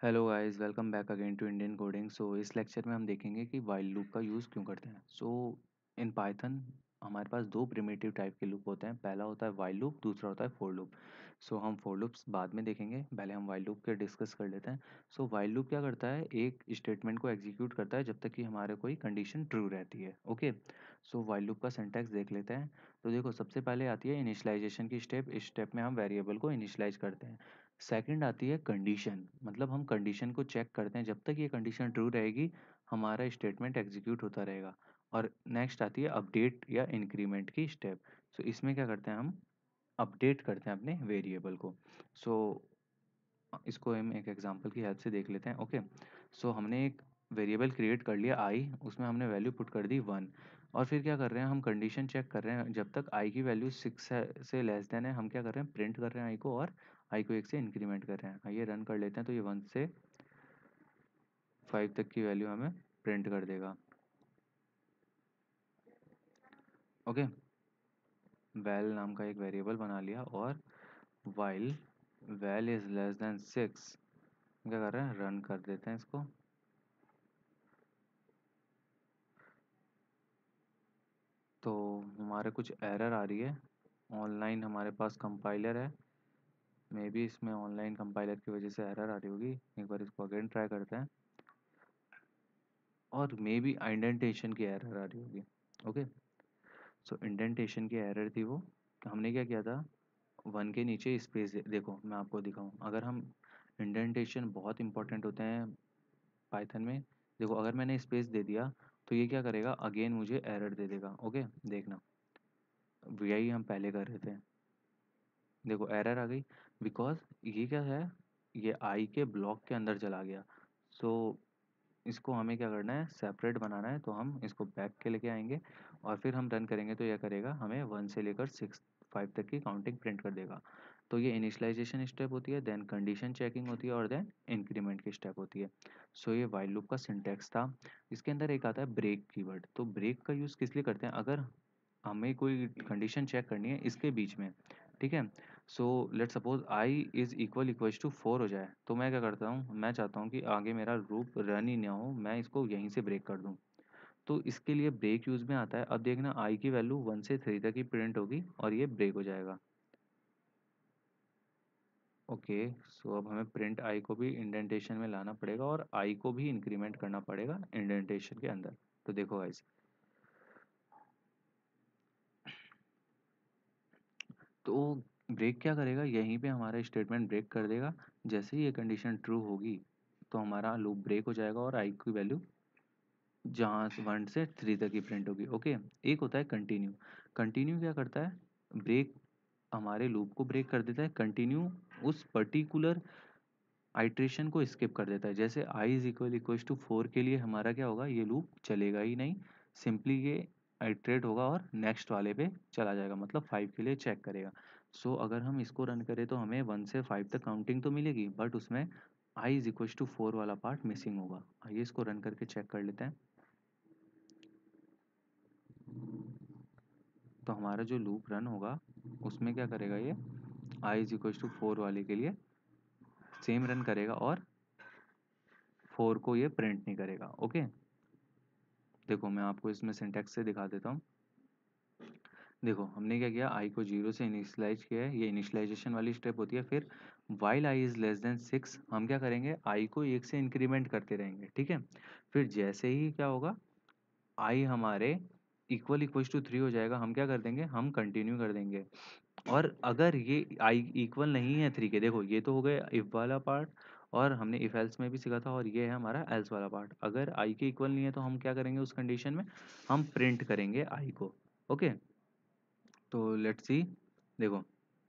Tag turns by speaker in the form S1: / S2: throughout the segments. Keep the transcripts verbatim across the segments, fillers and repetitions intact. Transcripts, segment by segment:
S1: Hello guys, welcome back again to Indian coding. So इस lecture में हम देखेंगे कि वाइल लूप का यूज़ क्यों करते हैं। सो इन पाइथन हमारे पास दो प्रिमिटिव टाइप के लूप होते हैं। पहला होता है वाइल लूप, दूसरा होता है फॉर लूप। सो हम फॉर लूप्स बाद में देखेंगे, पहले हम वाइल लूप के डिस्कस कर लेते हैं। सो वाइल लूप क्या करता है, एक स्टेटमेंट को एग्जीक्यूट करता है जब तक कि हमारे कोई कंडीशन ट्रू रहती है। ओके, सो वाइल लूप का सिंटैक्स देख लेते हैं। तो देखो, सबसे पहले आती है इनिशियलाइजेशन की स्टेप। इस स्टेप में हम वेरिएबल को इनिशियलाइज करते हैं। सेकंड आती है कंडीशन, मतलब हम कंडीशन को चेक करते हैं। जब तक ये कंडीशन ट्रू रहेगी हमारा स्टेटमेंट एग्जीक्यूट होता रहेगा। और नेक्स्ट आती है अपडेट या इंक्रीमेंट की स्टेप। सो इसमें क्या करते हैं, हम अपडेट करते हैं अपने वेरिएबल को। सो इसको हम एक एग्जांपल की हेल्प से देख लेते हैं। ओके, सो हमने एक वेरिएबल क्रिएट कर लिया आई, उसमें हमने वैल्यू पुट कर दी वन। और फिर क्या कर रहे हैं, हम कंडीशन चेक कर रहे हैं। जब तक आई की वैल्यू सिक्स से लेस देन है हम क्या कर रहे हैं, प्रिंट कर रहे हैं आई को, और आई को एक से इंक्रीमेंट कर रहे हैं। आइए रन कर लेते हैं। तो ये वन से फाइव तक की वैल्यू हमें प्रिंट कर देगा। ओके, वैल नाम का एक वेरिएबल बना लिया, और while val is less than six क्या कर रहे हैं, रन कर देते हैं इसको। तो हमारे कुछ एरर आ रही है। ऑनलाइन हमारे पास कंपाइलर है, मे बी इसमें ऑनलाइन कंपाइलर की वजह से एरर आ रही होगी। एक बार इसको अगेन ट्राई करते हैं, और मे बी इंडेंटेशन की एरर आ रही होगी। ओके, सो इंडेंटेशन की एरर थी वो। हमने क्या किया था, वन के नीचे स्पेस। देखो मैं आपको दिखाऊं, अगर हम इंडेंटेशन बहुत इंपॉर्टेंट होते हैं पाइथन में। देखो, अगर मैंने स्पेस दे दिया तो ये क्या करेगा, अगेन मुझे एरर दे देगा। ओके, देखना, यही हम पहले कर रहे थे। देखो एरर आ गई, बिकॉज ये क्या है, ये आई के ब्लॉक के अंदर चला गया। सो इसको हमें क्या करना है, सेपरेट बनाना है। तो हम इसको बैक के लेके आएंगे, और फिर हम रन करेंगे तो यह करेगा, हमें वन से लेकर सिक्स फाइव तक की काउंटिंग प्रिंट कर देगा। तो ये इनिशियलाइजेशन स्टेप होती है, देन कंडीशन चेकिंग होती है, और देन इंक्रीमेंट की स्टेप होती है। सो ये वाइल लूप का सिंटैक्स था। इसके अंदर एक आता है ब्रेक कीवर्ड। तो ब्रेक का यूज़ किस लिए करते हैं, अगर हमें कोई कंडीशन चेक करनी है इसके बीच में, ठीक है। So let suppose I is equal equals to four हो जाए, तो मैं क्या करता हूँ, मैं चाहता हूँ कि आगे मेरा लूप रन ही ना हो, मैं इसको यहीं से ब्रेक कर दूँ। तो इसके लिए ब्रेक यूज में आता है। अब देखना, आई की वैल्यू वन से थ्री तक ही प्रिंट होगी और ये ब्रेक हो जाएगा। ओके, सो अब हमें प्रिंट आई को भी इंडेंटेशन में लाना पड़ेगा, और आई को भी इंक्रीमेंट करना पड़ेगा इंडेंटेशन के अंदर। तो देखो गाइस, तो ब्रेक क्या करेगा, यहीं पे हमारा स्टेटमेंट ब्रेक कर देगा। जैसे ही ये कंडीशन ट्रू होगी तो हमारा लूप ब्रेक हो जाएगा, और आई की वैल्यू जहाँ से वन से थ्री तक ही प्रिंट होगी। ओके, एक होता है कंटिन्यू। कंटिन्यू क्या करता है, ब्रेक हमारे लूप को ब्रेक कर देता है। कंटिन्यू उस पर्टिकुलर आइट्रेशन को स्किप कर देता है। जैसे I is equal equal to four के लिए हमारा क्या होगा, ये लूप चलेगा ही नहीं, सिंपली ये आइट्रेट होगा और नेक्स्ट वाले पे चला जाएगा, मतलब फाइव के लिए चेक करेगा। सो so, अगर हम इसको रन करें तो हमें वन से फाइव तक काउंटिंग तो मिलेगी, बट उसमें I is equal to four वाला पार्ट मिसिंग होगा। आइए इसको रन करके चेक कर लेते हैं। तो हमारा जो लूप रन होगा उसमें क्या करेगा, ये I is equal to four वाले के लिए सेम रन करेगा, और फोर को ये प्रिंट नहीं करेगा। ओके, देखो मैं आपको इसमें सिंटैक्स से दिखा देता हूँ। देखो हमने क्या किया, आई को जीरो से इनिशियलाइज किया है, ये इनिशियलाइजेशन वाली स्टेप होती है। फिर while I is less than six हम क्या करेंगे, आई को एक से इंक्रीमेंट करते रहेंगे, ठीक है। फिर जैसे ही क्या होगा, आई हमारे इक्वल इक्वल टू थ्री हो जाएगा, हम क्या कर देंगे, हम कंटिन्यू कर देंगे। और अगर ये आई इक्वल नहीं है थ्री के, देखो ये तो हो गया इफ वाला पार्ट, और हमने इफ एल्स में भी सीखा था, और ये है हमारा एल्स वाला पार्ट। अगर आई के इक्वल नहीं है तो हम क्या करेंगे, उस कंडीशन में हम प्रिंट करेंगे आई को। ओके, तो लेट्स सी। देखो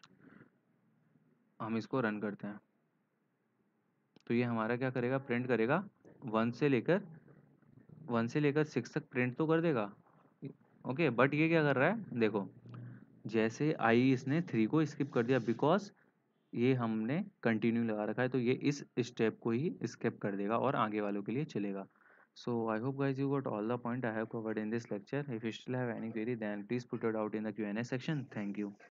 S1: हम इसको रन करते हैं, तो ये हमारा क्या करेगा, प्रिंट करेगा वन से लेकर वन से लेकर सिक्स तक प्रिंट तो कर देगा। ओके, बट ये क्या कर रहा है, देखो जैसे आई इसने थ्री को स्किप कर दिया, बिकॉज ये हमने कंटिन्यू लगा रखा है, तो ये इस स्टेप को ही स्किप कर देगा और आगे वालों के लिए चलेगा। So I hope guys you got all the point I have covered in this lecture. If you still have any query then please put it out in the Q and A section. Thank you.